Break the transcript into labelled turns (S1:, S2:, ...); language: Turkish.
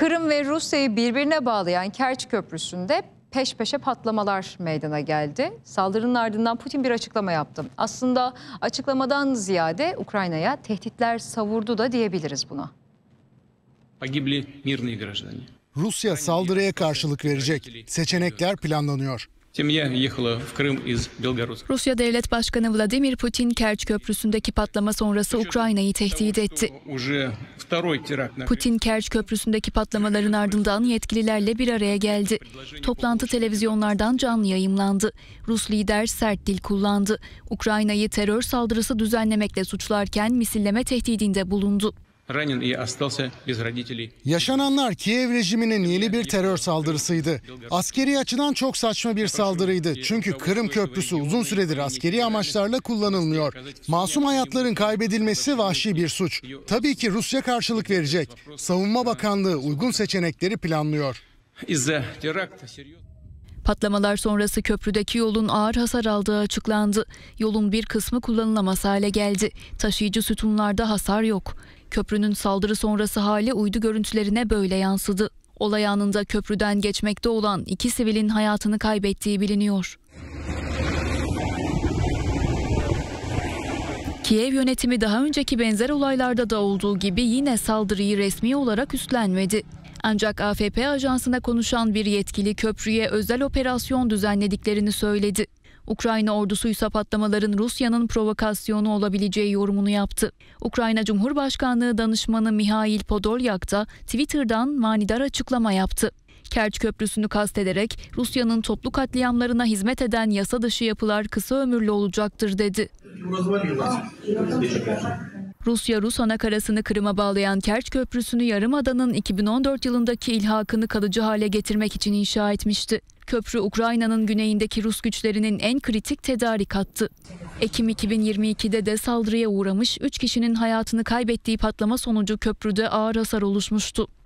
S1: Kırım ve Rusya'yı birbirine bağlayan Kerç Köprüsü'nde peş peşe patlamalar meydana geldi. Saldırının ardından Putin bir açıklama yaptı. Aslında açıklamadan ziyade Ukrayna'ya tehditler savurdu da diyebiliriz buna.
S2: Rusya saldırıya karşılık verecek. Seçenekler planlanıyor.
S3: Rusya Devlet Başkanı Vladimir Putin, Kerç Köprüsü'ndeki patlama sonrası Ukrayna'yı tehdit etti. Putin, Kerç Köprüsü'ndeki patlamaların ardından yetkililerle bir araya geldi. Toplantı televizyonlardan canlı yayımlandı. Rus lider sert dil kullandı. Ukrayna'yı terör saldırısı düzenlemekle suçlarken misilleme tehdidinde bulundu.
S2: Yaşananlar Kiev rejiminin yeni bir terör saldırısıydı. Askeri açıdan çok saçma bir saldırıydı. Çünkü Kırım Köprüsü uzun süredir askeri amaçlarla kullanılmıyor. Masum hayatların kaybedilmesi vahşi bir suç. Tabii ki Rusya karşılık verecek. Savunma Bakanlığı uygun seçenekleri planlıyor.
S3: Patlamalar sonrası köprüdeki yolun ağır hasar aldığı açıklandı. Yolun bir kısmı kullanılamaz hale geldi. Taşıyıcı sütunlarda hasar yok. Köprünün saldırı sonrası hali uydu görüntülerine böyle yansıdı. Olay anında köprüden geçmekte olan 2 sivilin hayatını kaybettiği biliniyor. Kiev yönetimi daha önceki benzer olaylarda da olduğu gibi yine saldırıyı resmi olarak üstlenmedi. Ancak AFP ajansına konuşan bir yetkili köprüye özel operasyon düzenlediklerini söyledi. Ukrayna ordusuysa patlamaların Rusya'nın provokasyonu olabileceği yorumunu yaptı. Ukrayna Cumhurbaşkanlığı danışmanı Mihail Podolyak da Twitter'dan manidar açıklama yaptı. Kerç Köprüsü'nü kastederek Rusya'nın toplu katliamlarına hizmet eden yasa dışı yapılar kısa ömürlü olacaktır dedi. Rusya, Rus anakarasını Kırım'a bağlayan Kerç Köprüsü'nü Yarımada'nın 2014 yılındaki ilhakını kalıcı hale getirmek için inşa etmişti. Köprü, Ukrayna'nın güneyindeki Rus güçlerinin en kritik tedarik hattı. Ekim 2022'de de saldırıya uğramış, 3 kişinin hayatını kaybettiği patlama sonucu köprüde ağır hasar oluşmuştu.